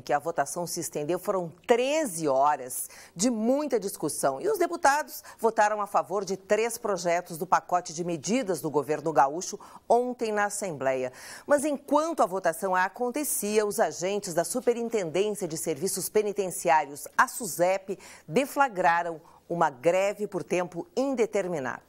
que a votação se estendeu, foram 13 horas de muita discussão. E os deputados votaram a favor de 3 projetos do pacote de medidas do governo gaúcho ontem na Assembleia. Mas enquanto a votação acontecia, os agentes da Superintendência de Serviços Penitenciários, a SUSEP, deflagraram uma greve por tempo indeterminado.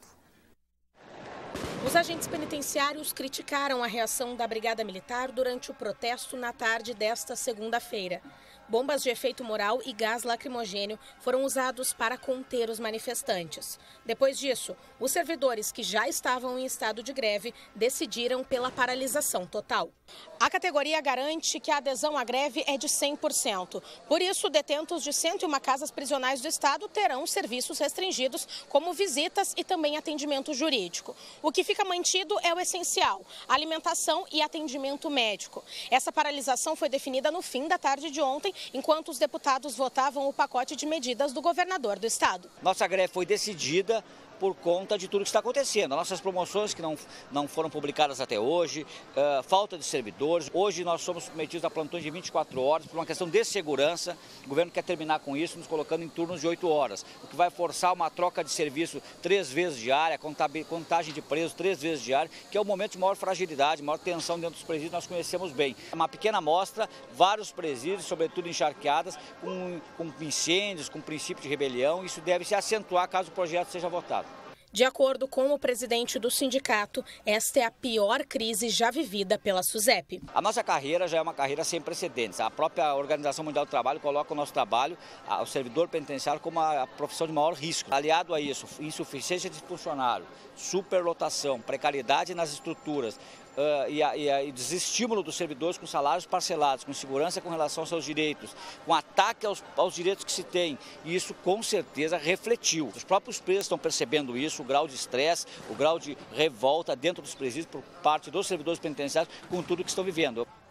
Os agentes penitenciários criticaram a reação da Brigada Militar durante o protesto na tarde desta segunda-feira. Bombas de efeito moral e gás lacrimogênio foram usados para conter os manifestantes. Depois disso, os servidores que já estavam em estado de greve decidiram pela paralisação total. A categoria garante que a adesão à greve é de 100%. Por isso, detentos de 101 casas prisionais do estado terão serviços restringidos, como visitas e também atendimento jurídico. O que fica mantido é o essencial: alimentação e atendimento médico. Essa paralisação foi definida no fim da tarde de ontem, enquanto os deputados votavam o pacote de medidas do governador do estado. Nossa greve foi decidida por conta de tudo que está acontecendo. Nossas promoções que não foram publicadas até hoje, falta de servidores. Hoje nós somos submetidos a plantões de 24 horas por uma questão de segurança. O governo quer terminar com isso, nos colocando em turnos de 8 horas, o que vai forçar uma troca de serviço 3 vezes diária, contagem de presos 3 vezes diária, que é o momento de maior fragilidade, maior tensão dentro dos presídios, nós conhecemos bem. É uma pequena amostra, vários presídios, sobretudo encharqueadas, com incêndios, com princípio de rebelião. Isso deve se acentuar caso o projeto seja votado. De acordo com o presidente do sindicato, esta é a pior crise já vivida pela SUSEP. A nossa carreira já é uma carreira sem precedentes. A própria Organização Mundial do Trabalho coloca o nosso trabalho, o servidor penitenciário, como a profissão de maior risco. Aliado a isso, insuficiência de funcionário, superlotação, precariedade nas estruturas, e desestímulo dos servidores com salários parcelados, com segurança com relação aos seus direitos, com ataque aos direitos que se tem. E isso com certeza refletiu. Os próprios presos estão percebendo isso, o grau de estresse, o grau de revolta dentro dos presídios por parte dos servidores penitenciários com tudo que estão vivendo.